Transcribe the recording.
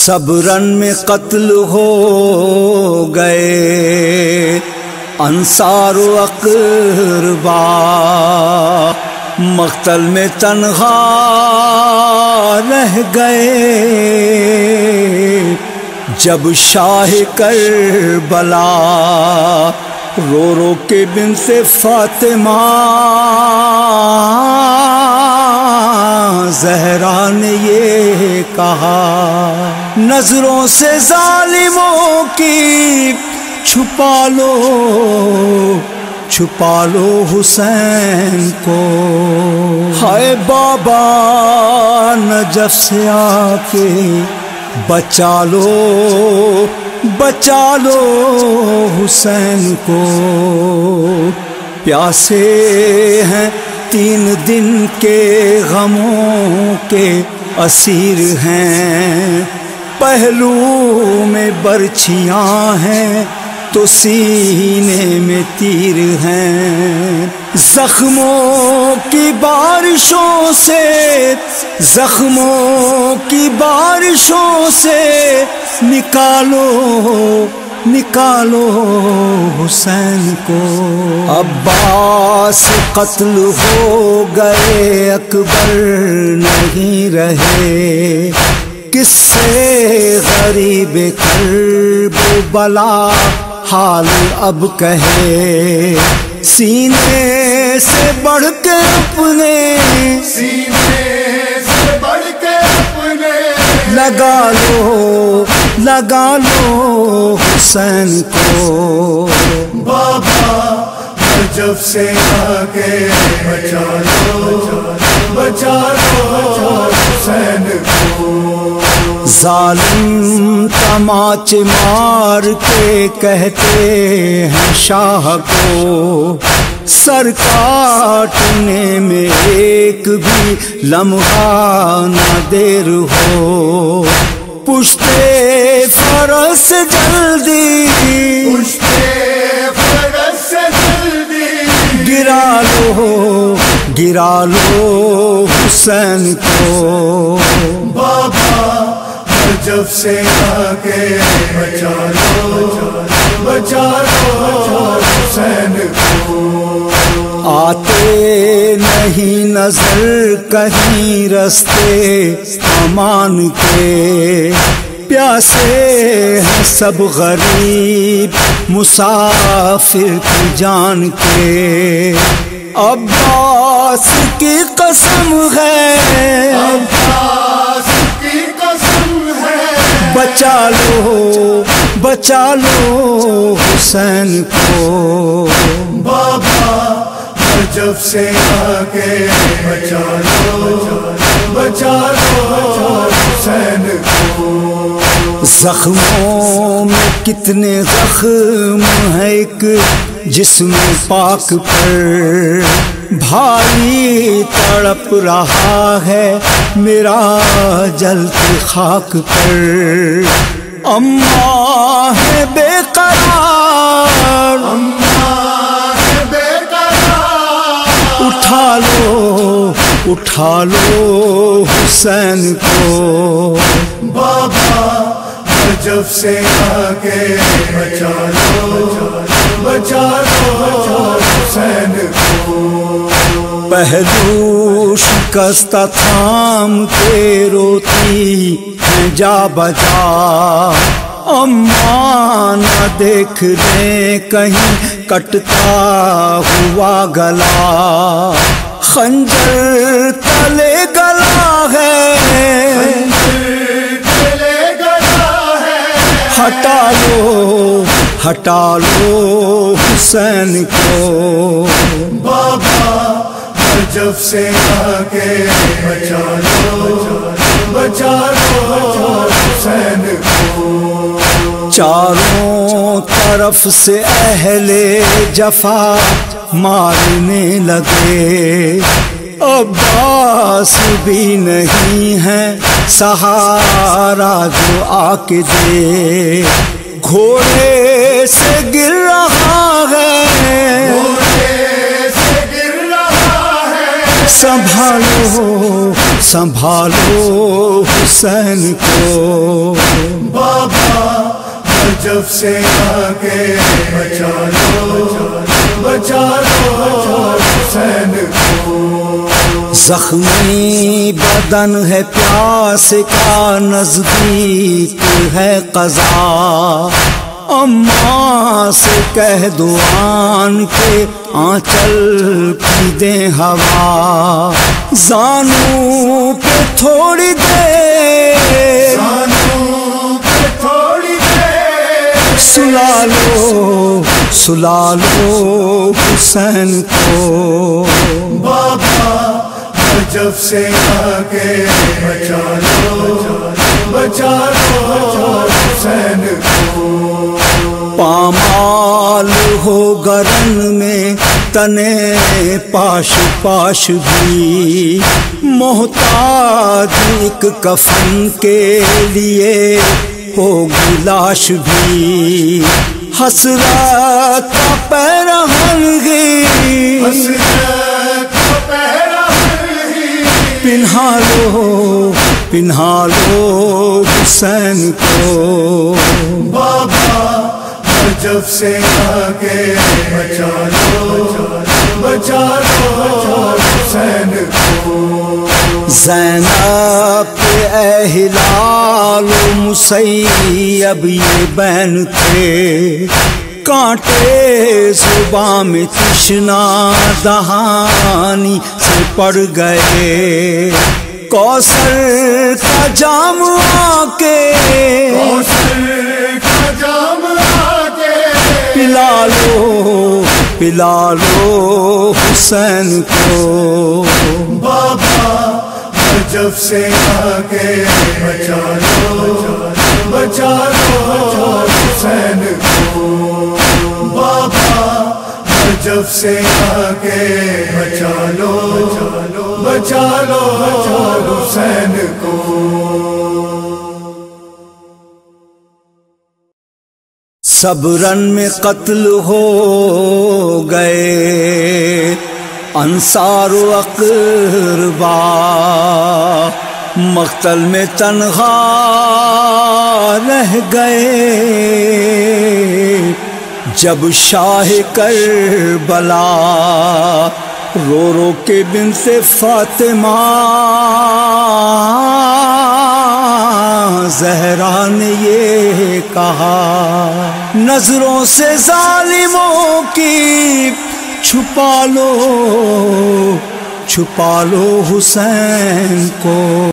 سب رن میں قتل ہو گئے انصار و اقربا، مقتل میں تنہا رہ گئے جب شاہ کربلا رو رو کے بنت فاطمہ زہرا نے یہ کہا، نظروں سے ظالموں کی چھپا لو حسین کو، ہائے بابا نجف سے آ کے بچا لو حسین کو، پیاسے ہیں 3 دن کے غموں کے اسیر ہیں، پہلو میں برچھیاں ہیں تو سینے میں تیر ہیں، زخموں کی بارشوں سے نکالو حسین کو، عباس قتل ہو گئے اکبر نہیں رہے، کس سے غریب کرب و بلا حال اب کہے، سینے سے بڑھ کے اپنے لگا لو حسین کو، بابا نجف سے آگے بچا لو حسین کو، ظالم تماچ مار کے کہتے ہیں شاہ کو، سر کاٹنے میں ایک بھی لمحہ نہ دیر ہو، پشتے فرس جلدی گرا لو حسین کو، بابا نجف سے آگے بچا لو حسین کو، آتے نہیں نظر کہیں رستے امان کے، پیاسے ہیں سب غریب مسافر کی جان کے، عباس کی قسم ہے بچا لو حسین کو، بابا نجف سے آگے بچا لو حسین کو، زخموں میں کتنے زخم ہیں ایک جسم پاک پر، بھائی تڑپ رہا ہے میرا جلتی خاک پر، اماں ہے بے قرار اٹھا لو حسین کو، بابا نجف سے آگے بچا لو حسین کو، پہلو شکستہ تھام کے روتی ہے جا بجا، اماں نہ دیکھ دیں کہیں کٹتا ہوا گلا، خنجر تلے گلا ہے ہٹا لو حسین کو، بابا نجف سے آگے بچا لو حسین کو، چاروں طرف سے اہل جفا مارنے لگے، عباس بھی نہیں ہے سہارا جو آ کے دے، گھوڑے سے گر رہا ہے سنبھالو حسین کو بابا نجف سے آ کے بچا لو حسین کو زخمی بدن ہے پیاس کا نزدیک ہے قضا اماں سے کہہ دو آن کے آنچل کی دیں ہوا زانو پہ تھوڑی دیر سلا لو حسین کو بابا نجف سے آ کے بچا لو حسین کو پامال ہو گرن میں تنے پاش پاش بھی محتاج ایک کفن کے لیے ہوگی لاش بھی حسرت کا پیرہن گی پنہا لو حسین کو بابا نجف سے آ کے بچا لو حسین کو زینب کے اے ہلال و مسیب یہ بین تھے کانٹے زباں میں تشنا دہانی سے پڑ گئے کوثر کا جام آ کے پلا لو حسین کو بابا نجف سے آ کے بچا لو حسین کو بابا نجف سے آ کے بچا لو حسین کو صبرن میں قتل ہو گئے انصار و اقربا مقتل میں تنہا رہ گئے جب شاہ کربلا رو رو کے بنت فاطمہ زہرا نے یہ کہا نظروں سے ظالموں کی چھپا لو حسین کو